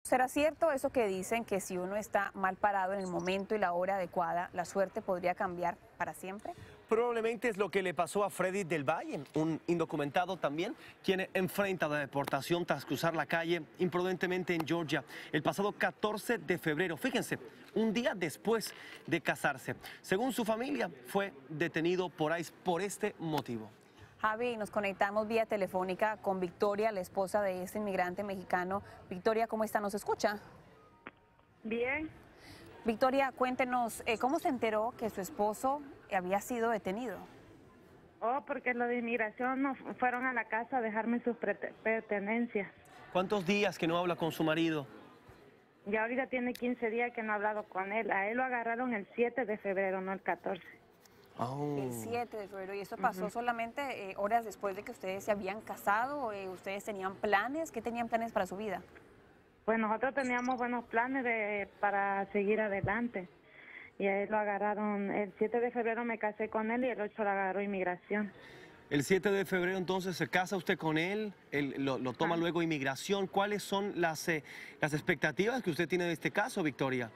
¿Será cierto eso que dicen que si uno está mal parado en el momento y la hora adecuada, la suerte podría cambiar para siempre? Probablemente es lo que le pasó a Freddy del Valle, un indocumentado también, quien enfrenta la deportación tras cruzar la calle imprudentemente en Georgia el pasado 14 de febrero. Fíjense, un día después de casarse. Según su familia, fue detenido por ICE por este motivo. Javi, nos conectamos vía telefónica con Victoria, la esposa de este inmigrante mexicano. Victoria, ¿cómo está? ¿Nos escucha? Bien. Victoria, cuéntenos, ¿cómo se enteró que su esposo había sido detenido? Oh, porque los de inmigración nos fueron a la casa a dejarme sus pertenencias. ¿Cuántos días que no habla con su marido? Ya ahorita tiene 15 días que no he hablado con él. A él lo agarraron el 7 de febrero, no el 14. El 7 de febrero. ¿Y eso pasó solamente horas después de que ustedes se habían casado? ¿Ustedes tenían planes? ¿Qué tenían planes para su vida? Pues nosotros teníamos buenos planes para seguir adelante. Y a él lo agarraron, el 7 de febrero me casé con él y el 8 lo agarró inmigración. El 7 de febrero entonces se casa usted con él, lo toma luego inmigración. ¿Cuáles son las expectativas que usted tiene de este caso, Victoria?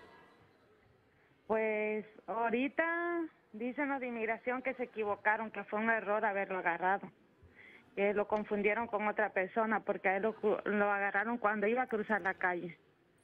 Pues ahorita dicen los de inmigración que se equivocaron, que fue un error haberlo agarrado. Que lo confundieron con otra persona porque a él lo agarraron cuando iba a cruzar la calle.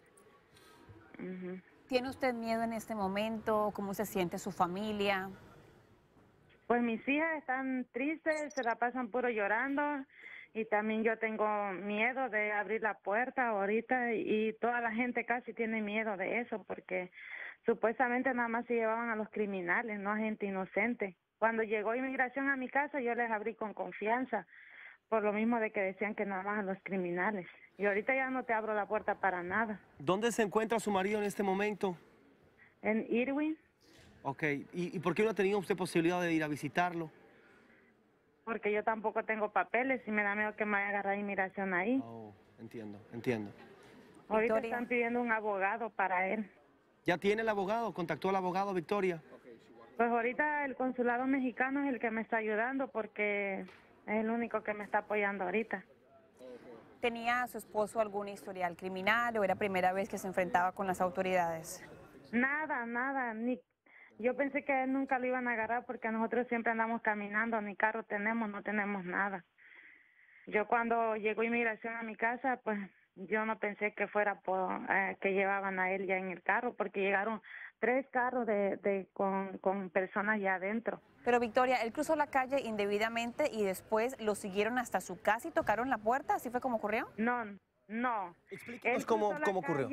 ¿Tiene usted miedo en este momento? ¿Cómo se siente su familia? Pues mis hijas están tristes, se la pasan puro llorando y también yo tengo miedo de abrir la puerta ahorita y toda la gente casi tiene miedo de eso porque supuestamente nada más se llevaban a los criminales, no a gente inocente. Cuando llegó inmigración a mi casa yo les abrí con confianza por lo mismo de que decían que nada más a los criminales. Y ahorita ya no te abro la puerta para nada. ¿Dónde se encuentra su marido en este momento? En Irwin. Ok, ¿y por qué no ha tenido usted posibilidad de ir a visitarlo? Porque yo tampoco tengo papeles y me da miedo que me vaya a agarrar inmigración ahí. Oh, entiendo, entiendo. Ahorita Victoria. están pidiendo un abogado para él. ¿Ya tiene el abogado? ¿Contactó al abogado, Victoria? Pues ahorita el consulado mexicano es el que me está ayudando porque es el único que me está apoyando ahorita. ¿Tenía su esposo algún historial criminal o era primera vez que se enfrentaba con las autoridades? Nada, nada, ni yo pensé que a él nunca lo iban a agarrar porque nosotros siempre andamos caminando, ni carro tenemos, no tenemos nada. Yo cuando llegó inmigración a mi casa, pues yo no pensé que fuera que llevaban a él ya en el carro, porque llegaron 3 carros con personas ya adentro. Pero Victoria, él cruzó la calle indebidamente y después lo siguieron hasta su casa y tocaron la puerta, ¿así fue como ocurrió? No, no. Explíquenos cómo ocurrió.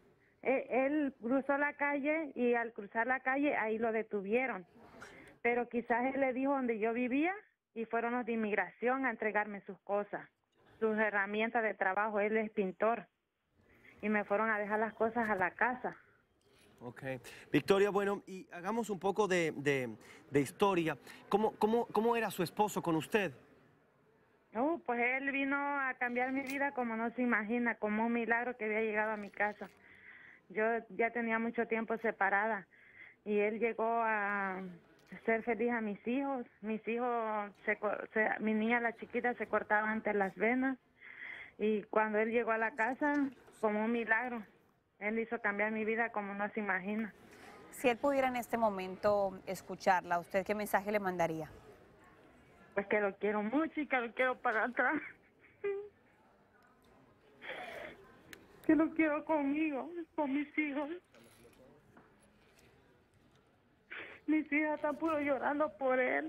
Él cruzó la calle y al cruzar la calle ahí lo detuvieron. Pero quizás él le dijo donde yo vivía y fueron los de inmigración a entregarme sus cosas, sus herramientas de trabajo. Él es pintor y me fueron a dejar las cosas a la casa. Ok. Victoria, bueno, y hagamos un poco de historia. ¿Cómo era su esposo con usted? Pues él vino a cambiar mi vida como no se imagina, como un milagro que había llegado a mi casa. Yo ya tenía mucho tiempo separada y él llegó a ser feliz a mis hijos. Mis hijos, mi niña, la chiquita, se cortaba antes las venas y cuando él llegó a la casa, como un milagro, él hizo cambiar mi vida como no se imagina. Si él pudiera en este momento escucharla, ¿usted qué mensaje le mandaría? Pues que lo quiero mucho y que lo quiero para atrás. Que lo quiero conmigo, con mis hijos. Mis hijas están puro llorando por él.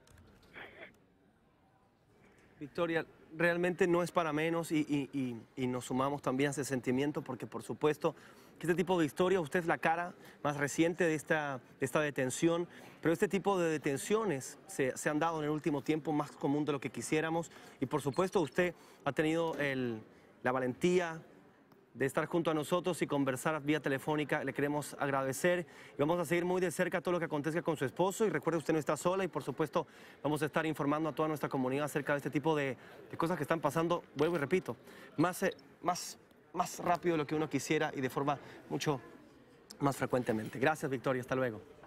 Victoria, realmente no es para menos y nos sumamos también a ese sentimiento porque por supuesto que este tipo de historia, usted es la cara más reciente de esta detención, pero este tipo de detenciones se han dado en el último tiempo más común de lo que quisiéramos y por supuesto usted ha tenido la valentía de estar junto a nosotros y conversar vía telefónica. Le queremos agradecer y vamos a seguir muy de cerca todo lo que acontezca con su esposo y recuerde, usted no está sola y por supuesto vamos a estar informando a toda nuestra comunidad acerca de este tipo de cosas que están pasando, vuelvo y repito, más rápido de lo que uno quisiera y de forma mucho más frecuentemente. Gracias, Victoria, hasta luego.